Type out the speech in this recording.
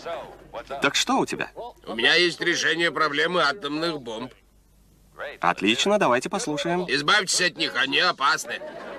Так что у тебя? У меня есть решение проблемы атомных бомб. Отлично, давайте послушаем. Избавьтесь от них, они опасны.